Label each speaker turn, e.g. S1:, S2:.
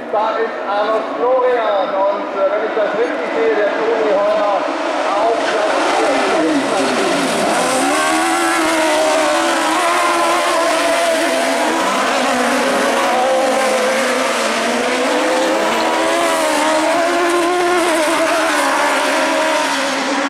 S1: da ist Arno Florian und wenn ich das richtig sehe, der Toni Heuer